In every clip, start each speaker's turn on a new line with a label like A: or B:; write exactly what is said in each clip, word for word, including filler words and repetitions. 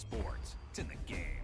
A: sports. It's in the game.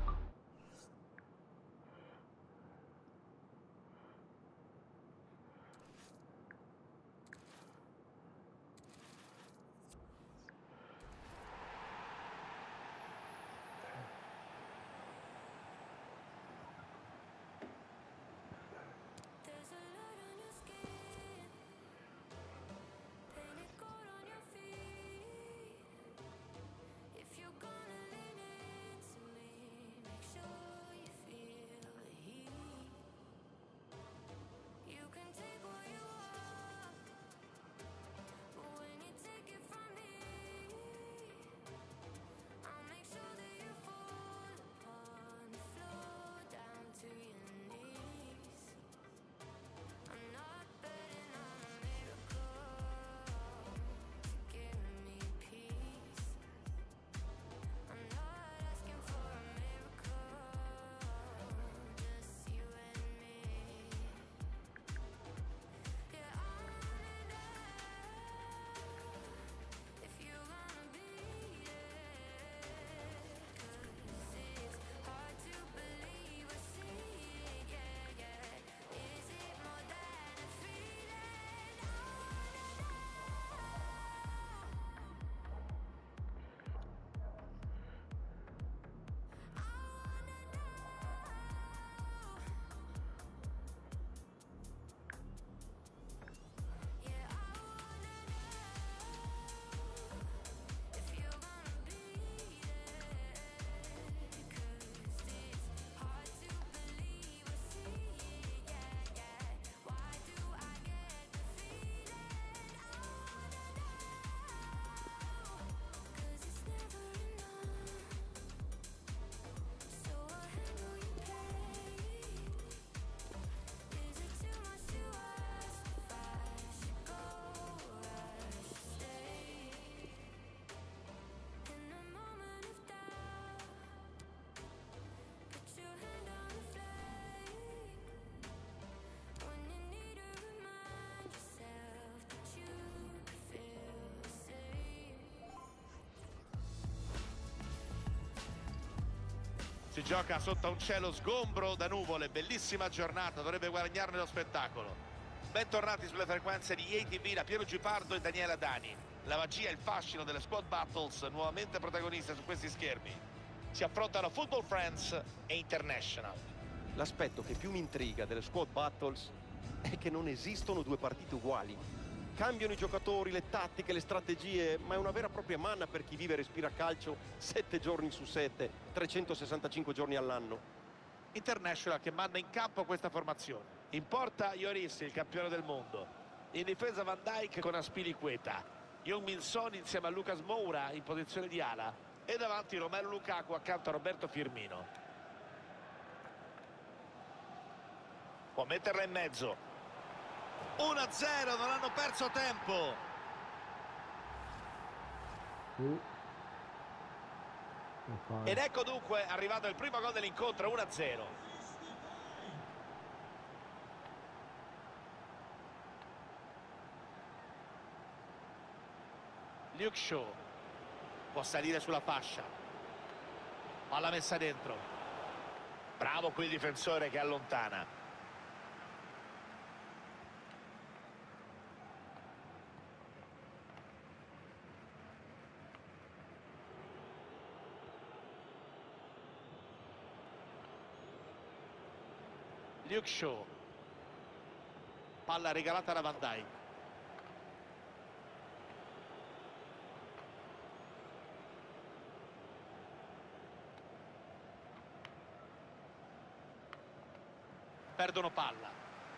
B: Si gioca sotto un cielo sgombro da nuvole, bellissima giornata, dovrebbe guadagnarne lo spettacolo. Bentornati sulle frequenze di A T V da Piero Gipardo e Daniela Dani. La magia e il fascino delle Squad Battles nuovamente protagoniste su questi schermi. Si affrontano Football Friends e International.
C: L'aspetto che più mi intriga delle Squad Battles è che non esistono due partite uguali. Cambiano i giocatori, le tattiche, le strategie, ma è una vera e propria manna per chi vive e respira calcio sette giorni su sette, trecentosessantacinque giorni all'anno.
B: International che manda in campo questa formazione. In porta Lloris, il campione del mondo. In difesa Van Dijk con Aspilicueta. Heung-min Son insieme a Lucas Moura in posizione di ala. E davanti Romelu Lukaku accanto a Roberto Firmino. Può metterla in mezzo. uno a zero, non hanno perso tempo.
D: Uh.
B: Ed ecco dunque arrivato il primo gol dell'incontro, uno a zero. Luke Shaw può salire sulla fascia. Palla messa dentro. Bravo qui il difensore che allontana. Luke Shaw, palla regalata da Van Dijk. Perdono palla.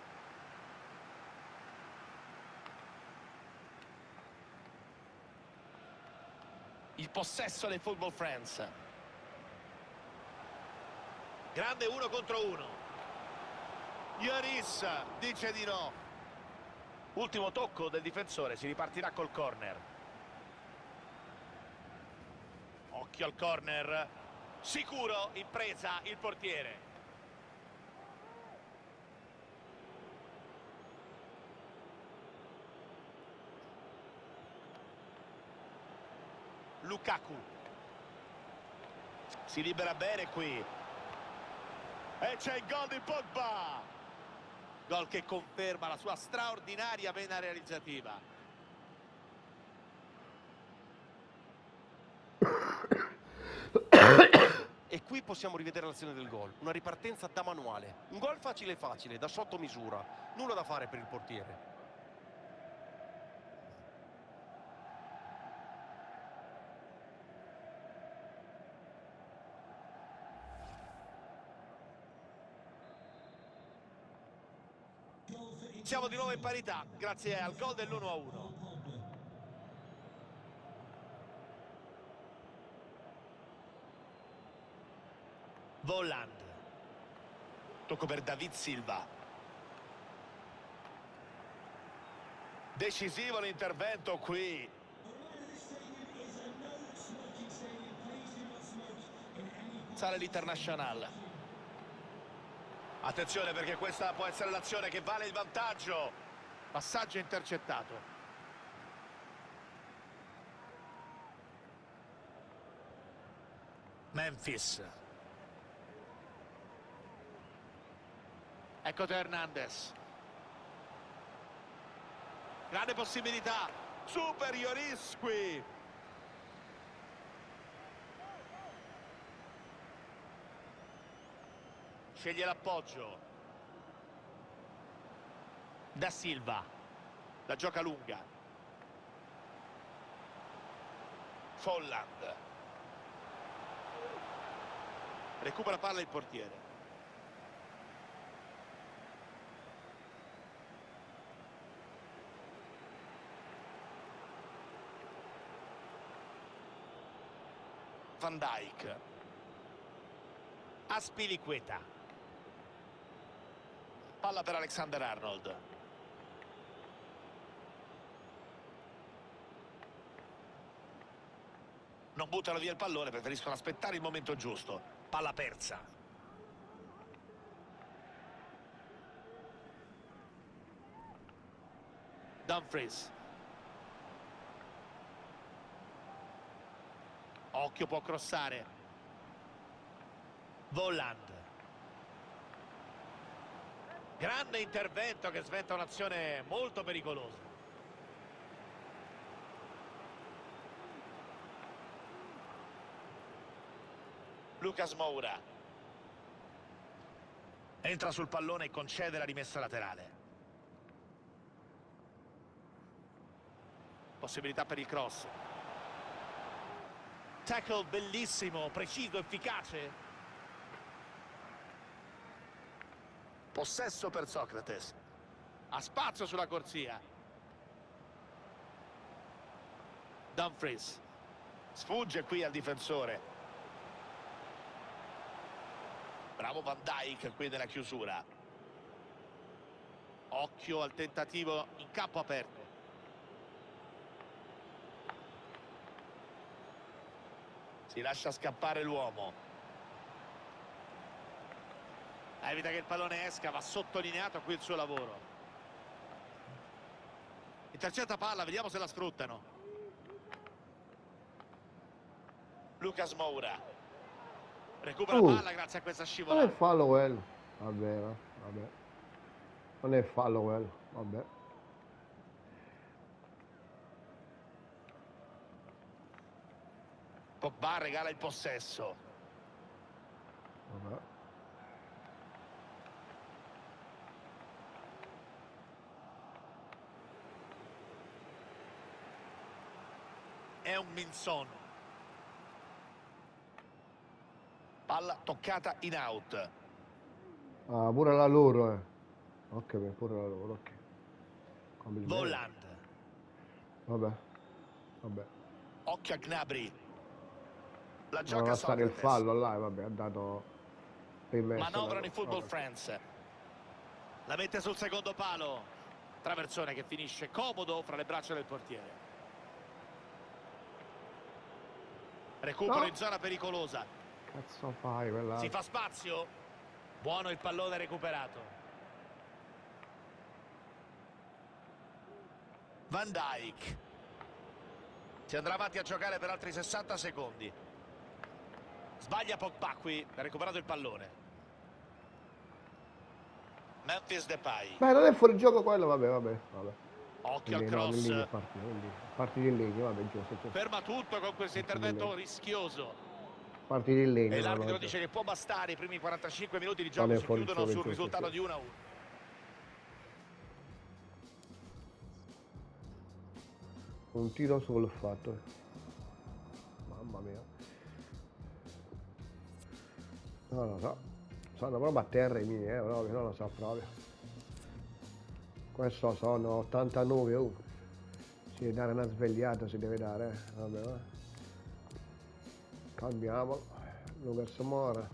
B: Il possesso dei Football Friends. Grande uno contro uno. Lloris dice di no. Ultimo tocco del difensore, si ripartirà col corner. Occhio al corner. Sicuro in presa il portiere. Lukaku. Si libera bene qui. E c'è il gol di Pogba. Gol che conferma la sua straordinaria vena realizzativa.
C: E qui possiamo rivedere l'azione del gol. Una ripartenza da manuale. Un gol facile facile, da sotto misura. Nulla da fare per il portiere.
B: Siamo di nuovo in parità grazie al gol dell'uno a uno. Volland. Tocco per David Silva. Decisivo l'intervento qui. Sale l'Internazionale. Attenzione, perché questa può essere l'azione che vale il vantaggio. Passaggio intercettato. Memphis. Ecco Teo Hernandez. Grande possibilità. Superioris qui. Sceglie l'appoggio. Da Silva. La gioca lunga. Volland. Recupera palla il portiere. Van Dijk. Aspilicueta. Palla per Alexander Arnold. Non buttano via il pallone, preferiscono aspettare il momento giusto. Palla persa. Dumfries. Occhio, può crossare. Volland. Grande intervento che sventa un'azione molto pericolosa. Lucas Moura. Entra sul pallone e concede la rimessa laterale. Possibilità per il cross. Tackle bellissimo, preciso, efficace. Possesso per Socrates. Ha spazio sulla corsia. Dumfries. Sfugge qui al difensore. Bravo Van Dijk qui nella chiusura. Occhio al tentativo in campo aperto. Si lascia scappare l'uomo. Evita che il pallone esca, va sottolineato qui il suo lavoro. Intercetta palla, vediamo se la sfruttano. Lucas Moura. Recupera
A: Uh,
B: palla grazie a questa
A: Non è
B: scivolata.
A: fallo quello. Vabbè, va- vabbè. Non è fallo quello. Vabbè.
B: Pogba regala il possesso.
A: Vabbè.
B: È un Minson. Palla toccata in out.
A: Ah, pure la loro, eh. Ok, beh, pure la loro, ok. Complimenti.
B: Volland.
A: Vabbè. Vabbè.
B: Occhio a Gnabry. La
A: Non
B: gioca
A: va a stare il
B: Socrates.
A: fallo là, vabbè, ha dato rimessa.
B: Manovrano i
A: la-
B: Football
A: vabbè.
B: Friends. La mette sul secondo palo. Traversone che finisce comodo fra le braccia del portiere. Recupero
A: No.
B: in zona pericolosa.
A: Cazzo fai quella?
B: Si fa spazio. Buono il pallone recuperato. Van Dijk. Si andrà avanti a giocare per altri sessanta secondi. Sbaglia Pogba qui, ha recuperato il pallone. Memphis Depay.
A: Beh, non è fuori gioco quello, vabbè, vabbè, vabbè.
B: Occhio al
A: Quindi, no, in
B: cross.
A: linea è partito, quindi partiti in legno, vabbè, giusto, giusto.
B: Ferma tutto con questo intervento rischioso.
A: Partiti in legno.
B: E l'arbitro
A: no,
B: dice che può bastare, i primi quarantacinque minuti di
A: Non
B: gioco
A: è
B: si
A: fuori
B: chiudono
A: gioco,
B: sul
A: giusto,
B: risultato
A: sì.
B: di uno a uno.
A: Un tiro sul fatto. Mamma mia. Non lo so. Sono proprio a terra i miei, eh, proprio, non lo so proprio. Questo sono ottantanove, uh. Si deve dare una svegliata, si deve dare, eh. Vabbè, va. Cambiamo. Lucas Moura.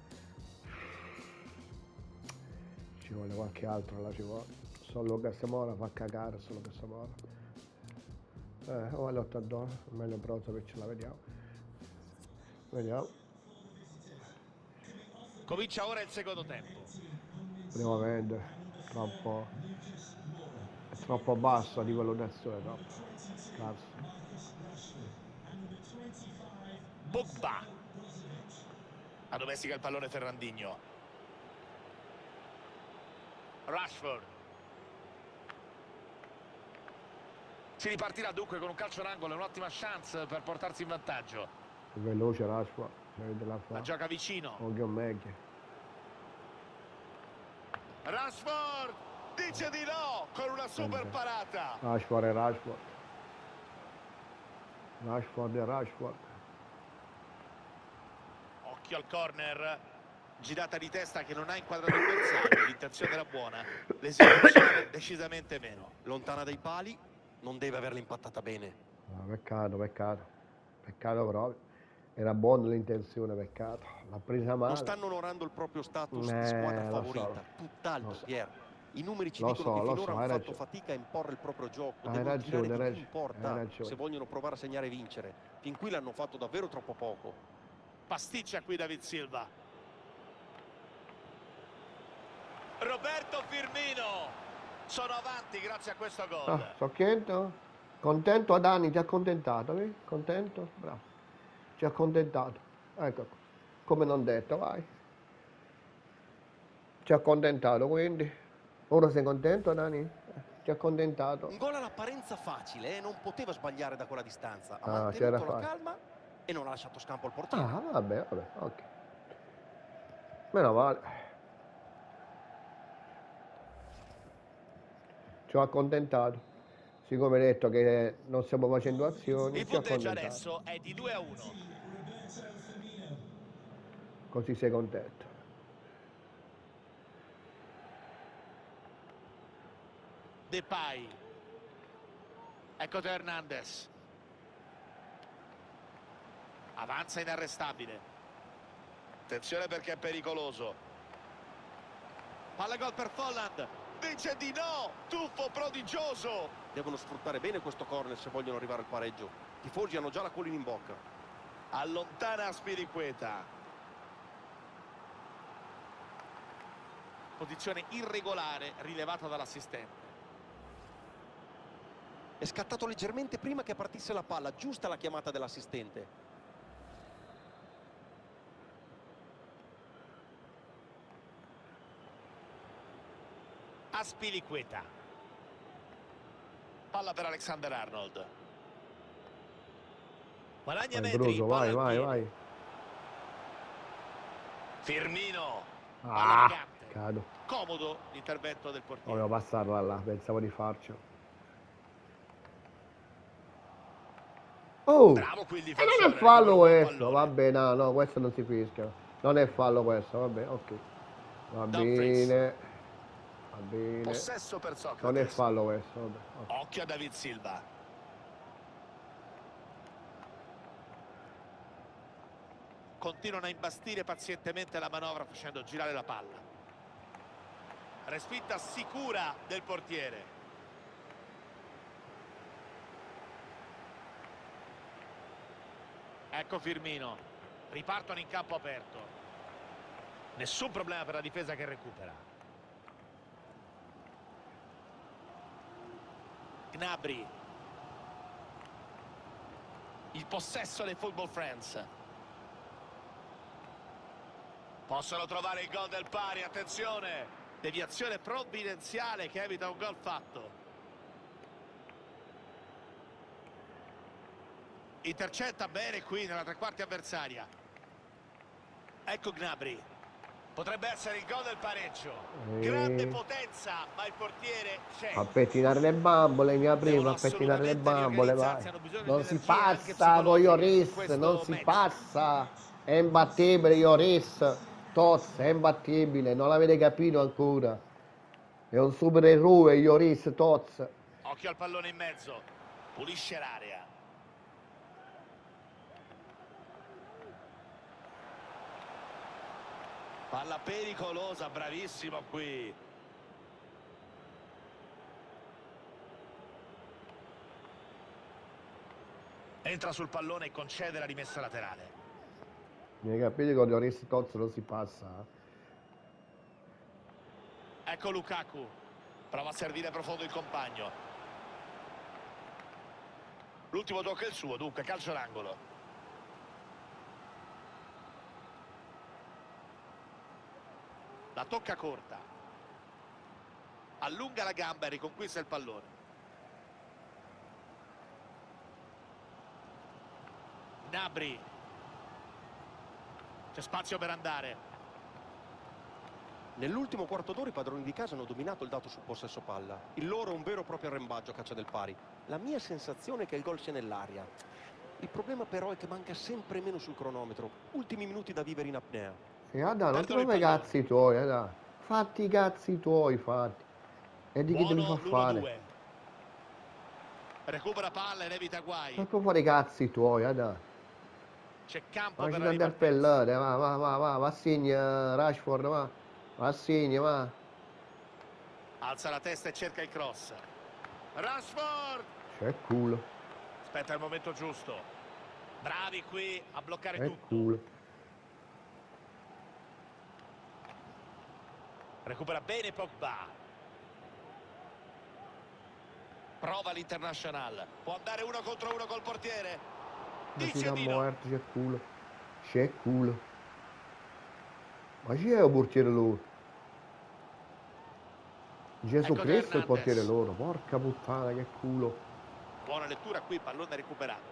A: Ci vuole qualche altro, là ci vuole. Solo Lucas Moura fa cagare, solo Lucas Moura. Eh, o all'ottantadue, meglio Brozovic, la vediamo. Vediamo.
B: Comincia ora il secondo tempo.
A: Prima vedere, troppo, è troppo basso di valutazione, troppo scarso.
B: Pogba. Addomestica il pallone Ferrandinho. Rashford. Si ripartirà dunque con un calcio d'angolo e un'ottima chance per portarsi in vantaggio.
A: Veloce Rashford, la
B: La gioca vicino.
A: Occhio meglio.
B: Rashford dice di no con una super parata.
A: Rashford e Rashford. Rashford e Rashford.
B: Occhio al corner. Girata di testa che non ha inquadrato il bersaglio. L'intenzione era buona, l'esecuzione decisamente meno.
C: Lontana dai pali, non deve averla impattata bene.
A: Ah, peccato, peccato. Peccato proprio. Era buona l'intenzione, peccato. L'ha presa male.
C: Non stanno onorando il proprio status
A: Eh,
C: di squadra
A: lo
C: favorita.
A: so.
C: Tutt'altro,
A: Lo so.
C: Pier. I numeri ci
A: Lo
C: dicono
A: so,
C: che
A: lo
C: finora
A: so,
C: hanno
A: hai
C: fatto
A: ragione.
C: fatica a imporre il proprio gioco.
A: Hai
C: Devono
A: ragione,
C: tirare di
A: hai
C: più
A: ragione,
C: in porta
A: hai ragione.
C: se vogliono provare a segnare e vincere. Fin qui l'hanno fatto davvero troppo poco.
B: Pasticcia qui David Silva. Roberto Firmino. Sono avanti grazie a questo gol.
A: Ah, sono contento? Contento Adani, ti ha accontentato, vedi? Contento? Bravo. Ci ha accontentato. Ecco qua. Come non detto, vai. Ci ha accontentato, quindi. Ora sei contento, Dani? Eh, Ti ha accontentato.
C: Un gol all'apparenza facile, eh? Non poteva sbagliare da quella distanza. Ha
A: Ah,
C: mantenuto
A: c'era
C: la
A: facile.
C: calma e non ha lasciato scampo al portiere.
A: Ah, vabbè, vabbè, ok. Meno male. Ci ho accontentato. Siccome hai detto che non stiamo facendo azioni,
B: Il
A: ci ho
B: punteggio
A: accontentato.
B: adesso è di due a uno.
A: Così sei contento.
B: Depay. Ecco Teo Hernandez. Avanza inarrestabile. Attenzione perché è pericoloso. Palla gol per Folland. Dice di no. Tuffo prodigioso.
C: Devono sfruttare bene questo corner se vogliono arrivare al pareggio. I tifosi hanno già la collina in bocca.
B: Allontana Aspilicueta. Posizione irregolare rilevata dall'assistente.
C: È scattato leggermente prima che partisse la palla. Giusta la chiamata dell'assistente.
B: Aspilicueta. Palla per Alexander Arnold. Guadagna
A: Vai,
B: metri.
A: Bruso,
B: palla
A: vai,
B: al
A: vai,
B: piede.
A: vai.
B: Firmino. Palla
A: Ah,
B: elegante.
A: cado.
B: Comodo l'intervento del portiere.
A: Volevo passarla là, pensavo di farcela. Oh!
B: Bravo qui il
A: E
B: difensore.
A: non è fallo
B: recupera un
A: questo,
B: pallone.
A: vabbè, no, no, questo non si fischia. Non è fallo questo, vabbè, ok. Va
B: Dumfries.
A: bene. Va bene.
B: Possesso per Socrate.
A: Non è fallo questo, vabbè. ok.
B: Occhio a David Silva. Continuano a imbastire pazientemente la manovra facendo girare la palla. Respinta sicura del portiere. Ecco Firmino. Ripartono in campo aperto. Nessun problema per la difesa che recupera. Gnabry. Il possesso dei Football Friends. Possono trovare il gol del pari, attenzione, deviazione provvidenziale che evita un gol fatto. Intercetta bene qui nella tre quarti avversaria. Ecco Gnabry, potrebbe essere il gol del pareggio.
A: E...
B: grande potenza, ma il portiere c'è.
A: A pettinare le bambole, mi apriva a pettinare le bambole, vai. Non si passa con Lloris, non si passa. È imbattibile Lloris. Toz, è imbattibile, non l'avete capito ancora. È un supereroe Lloris Toz.
B: Occhio al pallone in mezzo, pulisce l'area. Palla pericolosa, bravissimo qui. Entra sul pallone e concede la rimessa laterale.
A: Mi hai capito che con Lloris Toz non si passa?
B: Ecco Lukaku, prova a servire profondo il compagno. L'ultimo tocco è il suo, dunque calcio d'angolo. La tocca corta. Allunga la gamba e riconquista il pallone. Gnabry. C'è spazio per andare.
C: Nell'ultimo quarto d'ora i padroni di casa hanno dominato il dato sul possesso palla. Il loro è un vero e proprio arrembaggio a caccia del pari. La mia sensazione è che il gol sia nell'aria. Il problema però è che manca sempre meno sul cronometro. Ultimi minuti da vivere in apnea.
A: E Adà, non ti fai i cazzi tuoi, Adà. Fatti i cazzi tuoi, fatti. E di chi te li fa fare?
B: Recupera palla ed evita guai.
A: Non puoi fare i cazzi tuoi, Adà.
B: C'è campo
A: Ma
B: per
A: ci
B: la
A: dà del
B: ripartenza.
A: pellone, va, va, va, va, va, segna Rashford, va. Va, segna, va.
B: Alza la testa e cerca il cross. Rashford!
A: C'è culo.
B: Aspetta il momento giusto. Bravi qui a bloccare
A: C'è
B: tutto.
A: culo.
B: Recupera bene Pogba. Prova l'Internazionale. Può andare uno contro uno col portiere.
A: Ma si
B: Dice
A: dà
B: di no.
A: morto, c'è culo. C'è culo. Ma chi è il portiere loro? Gesù
B: Ecco
A: Cristo è il
B: Hernandez.
A: portiere loro. Porca puttana, che culo.
B: Buona lettura qui, pallone recuperato.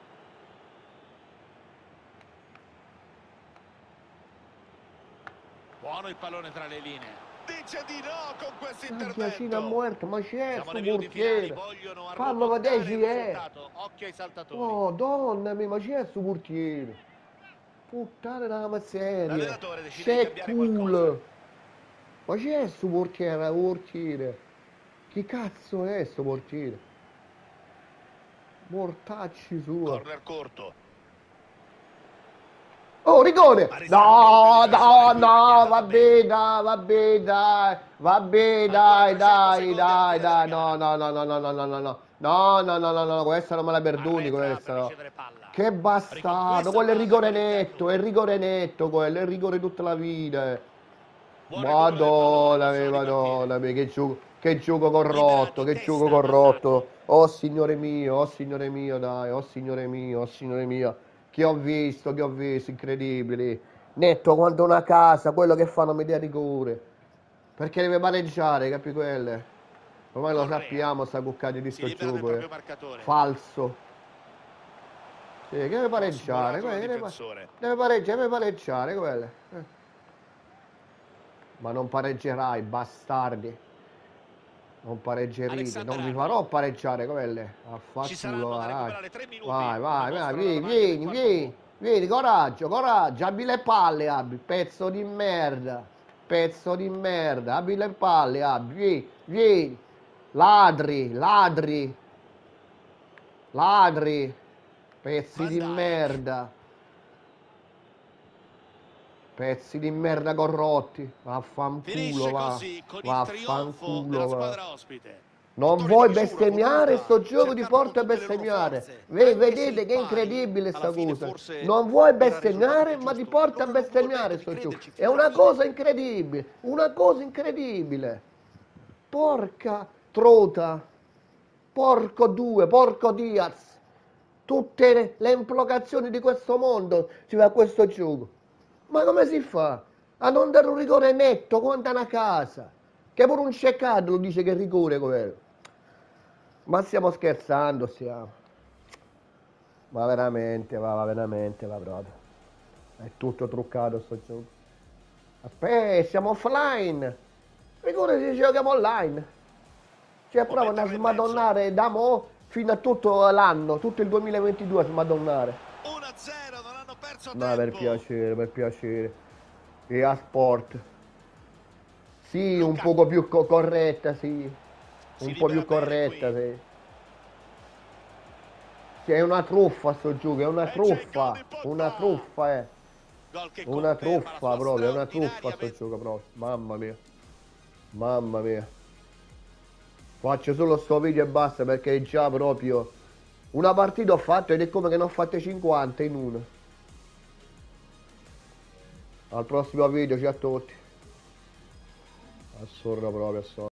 B: Buono il pallone tra le linee. Dice di no con questo
A: Giacina
B: intervento.
A: morto, ma c'è
B: Siamo
A: sto
B: nei minuti finali,
A: portiere.
B: vogliono
A: Fammi
B: arrotoldare
A: vedere
B: il
A: chi è.
B: risultato. Occhio ai saltatori.
A: Oh, donna mia, ma c'è sto portiere? Puttana della miseria.
B: L'allenatore decide di
A: C'è
B: cambiare
A: culo.
B: qualcosa.
A: Ma c'è sto portiere, portiere? Chi cazzo è sto portiere? Mortacci sua.
B: Corner corto.
A: Oh, rigore!
B: Ha
A: No,
B: risposto
A: no,
B: di
A: no,
B: difesa,
A: vabbè, dai, vabbè, dai, vabbè, dai, dai, dai, dai, no, no, no, no, no, no, no, no, no, no, no, no, no, no, questa non me la perdoni,
B: Arretra
A: questa,
B: per
A: no.
B: ricevere palla.
A: Che bastardo, quello è il rigore netto, è il rigore netto, quello è il rigore tutta la vita.
B: Buon recupero del pallone,
A: Madonna,
B: non
A: mia,
B: sono
A: madonna, mia, che gioco, che gioco
B: Libera
A: corrotto,
B: di
A: che gioco
B: testa,
A: corrotto. Oh, signore mio, oh, signore mio, dai, oh, signore mio, oh, signore mio. Che ho visto, che ho visto, incredibili. Netto quanto una casa, quello che fanno media rigore. Perché deve pareggiare, capi quelle? Ormai lo
B: Correa.
A: sappiamo, sta cuccati di
B: Si
A: sto
B: libera del
A: gioco,
B: proprio
A: eh.
B: marcatore.
A: Falso. Sì, che deve pareggiare,
B: Smorato
A: quello,
B: dal
A: deve,
B: difensore.
A: deve pareggiare, deve pareggiare, quelle. Eh. Ma non pareggerai, bastardi. Non pareggerete,
B: Alexander
A: non vi
B: Arnold.
A: farò pareggiare quelle.
B: Ci saranno
A: Affattulo,
B: da
A: vai.
B: recuperare tre minuti.
A: Vai, vai,
B: Una
A: vai,
B: mostra
A: vieni,
B: davanti del
A: vieni,
B: quarto
A: vieni,
B: gol.
A: vieni, coraggio, coraggio, abbi le palle, abbi, pezzo di merda, pezzo di merda, abbi le palle, abbi, vieni, vieni, ladri, ladri, ladri, pezzi di
B: Van Dijk.
A: merda, pezzi di merda corrotti, vaffanculo,
B: Finisce
A: va,
B: così con il trionfo
A: vaffanculo,
B: della
A: va.
B: squadra ospite.
A: Non
C: Vittoria
A: vuoi
C: di misura,
A: bestemmiare
C: voluta,
A: sto gioco, ti
C: cercarono
A: porta a
C: tutte le loro
A: bestemmiare.
C: forze,
A: Ve-
C: anche se
A: vedete
C: il
A: che è
C: pari,
A: incredibile sta
C: alla fine,
A: cosa.
C: forse
A: Non vuoi
C: era il
A: bestemmiare,
C: risultato
A: ma ti
C: giusto.
A: porta a
C: Non hanno avuto
A: bestemmiare
C: tempo di
A: sto gioco.
C: crederci
A: È
C: fino
A: una
C: alla fine.
A: cosa incredibile, una cosa incredibile. Porca trota, porco due, porco Diaz. Tutte le, le implocazioni di questo mondo si va a questo gioco. Ma come si fa? A non dare un rigore netto, conta una casa. Che pure un ceccato lo dice che è rigore quello. Ma stiamo scherzando, stiamo. Ma veramente, va, va veramente, va proprio. È tutto truccato sto gioco. Aspetta, siamo offline. Rigore ci giochiamo online. Cioè provano a smadonnare da mo' fino a tutto l'anno, tutto il duemilaventidue a smadonnare.
B: uno a zero, non hanno perso
A: Ma
B: tempo.
A: per piacere, per piacere. E a sport. Sì,
B: Luca.
A: un poco più co corretta, sì.
B: Si
A: Un po' più
B: libera bene
A: corretta,
B: qui.
A: sì. Sì, è una truffa sto gioco, è una
B: E c'è il gol
A: truffa.
B: di Pogba.
A: Una truffa, eh.
B: Gol che
A: Una
B: conferma la
A: truffa
B: sua
A: proprio, è una truffa
B: straordinaria
A: sto
B: ven-
A: gioco proprio. Mamma mia. Mamma mia. Faccio solo sto video e basta perché già proprio una partita ho fatto ed è come che ne ho fatte cinquanta in una. Al prossimo video, ciao a tutti. Assurdo proprio, assurdo.